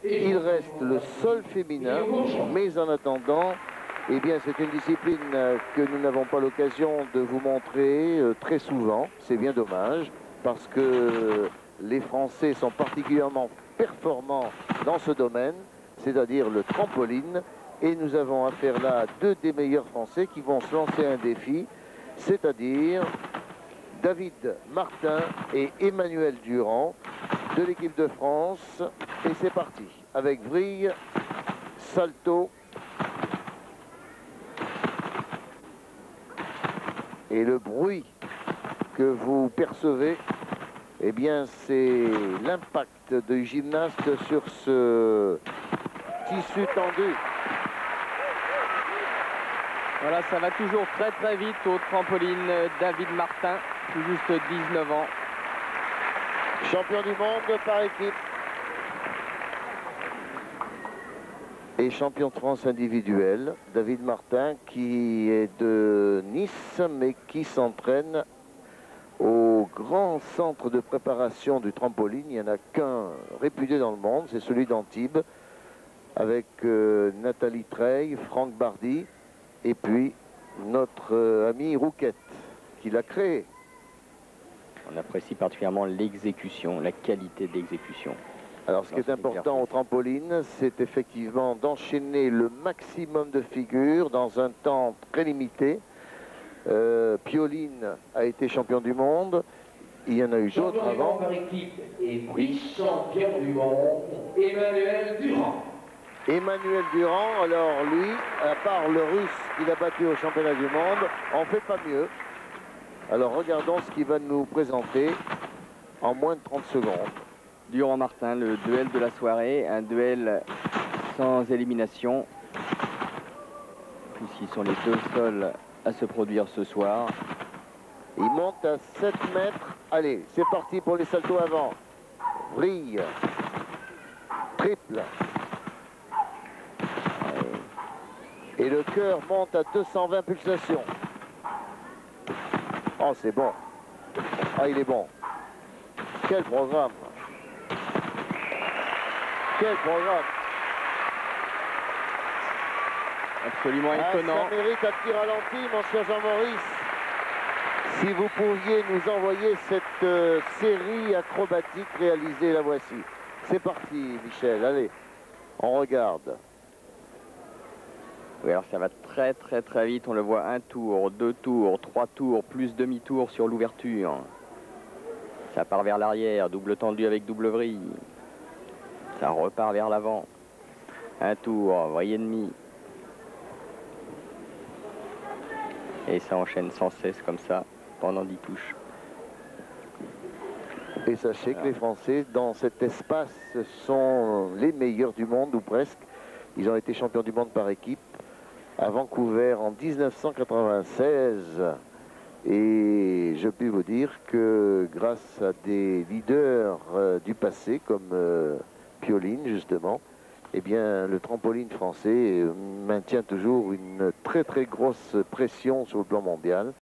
Il reste le sol féminin, mais en attendant, eh bien, c'est une discipline que nous n'avons pas l'occasion de vous montrer très souvent. C'est bien dommage, parce que les Français sont particulièrement performants dans ce domaine, c'est-à-dire le trampoline. Et nous avons affaire là à deux des meilleurs Français qui vont se lancer un défi, c'est-à-dire David Martin et Emmanuel Durand de l'équipe de France. Et c'est parti, avec vrille, salto et le bruit que vous percevez, eh bien c'est l'impact du gymnaste sur ce tissu tendu. Voilà, ça va toujours très très vite au trampoline. David Martin, tout juste 19 ans. Champion du monde par équipe. Et champion de France individuel, David Martin, qui est de Nice, mais qui s'entraîne au grand centre de préparation du trampoline. Il n'y en a qu'un réputé dans le monde, c'est celui d'Antibes, avec Nathalie Treille, Franck Bardy, et puis notre ami Rouquette, qui l'a créé. On apprécie particulièrement l'exécution, la qualité d'exécution. Alors ce qui est important au trampoline, c'est effectivement d'enchaîner le maximum de figures dans un temps très limité. Pioline a été champion du monde, il y en a eu d'autres avant. Par équipe et vice-champion du monde, Emmanuel Durand. Emmanuel Durand, alors lui, à part le russe qu'il a battu au championnat du monde, en fait pas mieux. Alors regardons ce qu'il va nous présenter en moins de 30 secondes. Durand-Martin, le duel de la soirée, un duel sans élimination, puisqu'ils sont les deux seuls à se produire ce soir. Il monte à 7 mètres. Allez, c'est parti pour les saltos avant. Vrille. Triple. Et le cœur monte à 220 pulsations. Oh, c'est bon. Ah, il est bon. Quel programme. Quel programme. Absolument étonnant. Ça mérite un petit ralenti, mon cher Jean-Maurice. Si vous pouviez nous envoyer cette série acrobatique réalisée, la voici. C'est parti, Michel. Allez, on regarde. Oui, alors ça va très très très vite. On le voit, un tour, 2 tours, 3 tours, plus demi-tour sur l'ouverture. Ça part vers l'arrière, double tendu avec double vrille. Ça repart vers l'avant. Un tour, vrille et demi. Et ça enchaîne sans cesse comme ça pendant 10 touches. Et sachez que les Français, dans cet espace, sont les meilleurs du monde, ou presque. Ils ont été champions du monde par équipe à Vancouver en 1996. Et je peux vous dire que grâce à des leaders du passé, comme Pioline, justement, eh bien, le trampoline français maintient toujours une très très grosse pression sur le plan mondial.